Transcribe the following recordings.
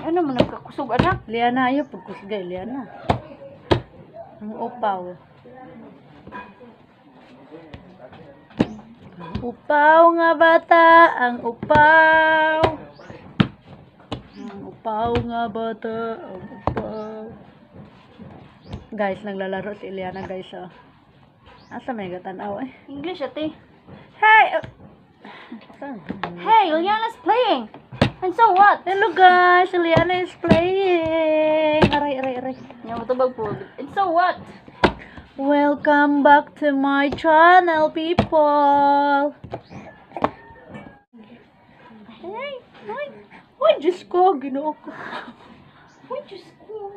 Ano mo nagkakusog, anak? Eliana, ayaw pagkusgay, Eliana. Ang upaw. Ang upaw nga bata, ang upaw. Ang upaw nga bata, ang upaw. Guys, naglalaro si Eliana, guys, oh. Asa may gatanaw, eh? English, ate. Hey! Hey, Eliana's playing. And so what? Hello, guys. Eliana is playing. Aray. Nga matubag po. And so what? Welcome back to my channel, people. Hey. Uy, Diyos ko. Ginoo ko. Uy, Diyos ko.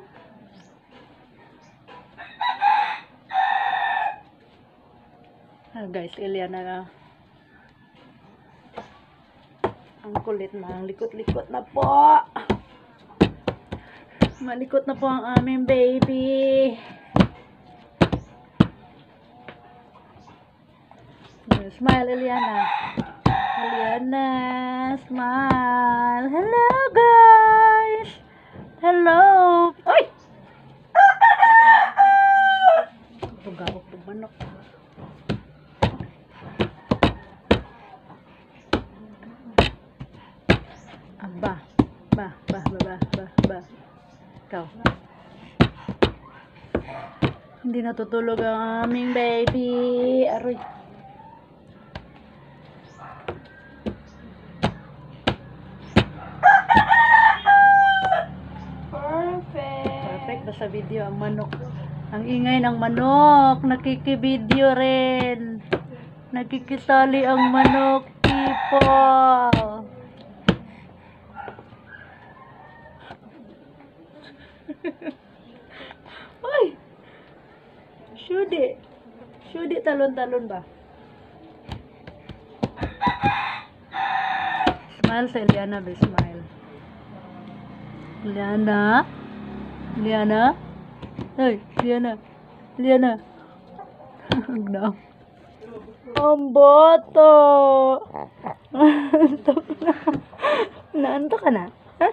Guys, Eliana na. Ang kulit na. Ang likot-likot na po. Malikot na po ang aming baby. Smile, Eliana. Eliana, smile. Hello, guys. Hello. Uy! Tugawak ng manok. Ba. Ikaw. Hindi natutulog ang aming baby. Aroy. Perfect na sa video ang manok. Ang ingay ng manok. Nakikibideo rin. Nakikisali ang manok, people. Uy! Shudi talon-talon ba? Smile sa Eliana, be smile. Eliana? Hey, Eliana. No. Ang boto. Naanto ka na?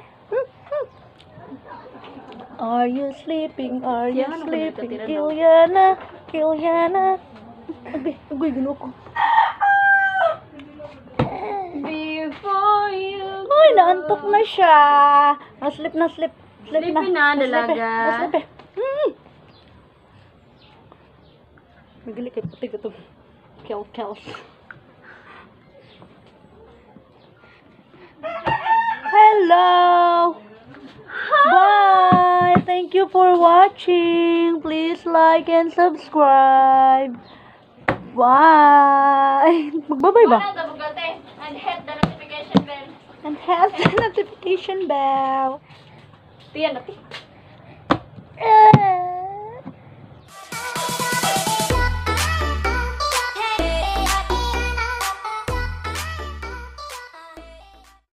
Are you sleeping? Eliana? Agay, ginoo ko. Before you go. Uy, naantok na siya. Sleep na. Sleepy na, dalaga. Sleep. Magili kay puti ko. Kel. Hello. Bye. Thank you for watching. Please like and subscribe. Bye. Magbabay ba? And hit the notification bell. And hit the notification bell. Tiyan, ate.